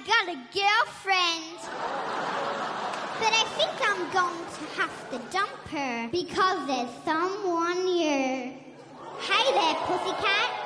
got a girlfriend. But I think I'm going to have to dump her because there's someone here. Hey there, pussycat.